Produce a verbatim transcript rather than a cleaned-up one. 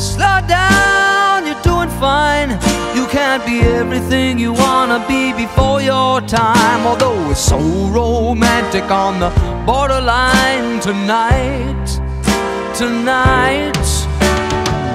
Slow down, you're doing fine. You can't be everything you wanna be before your time. Although it's so romantic on the borderline tonight, tonight.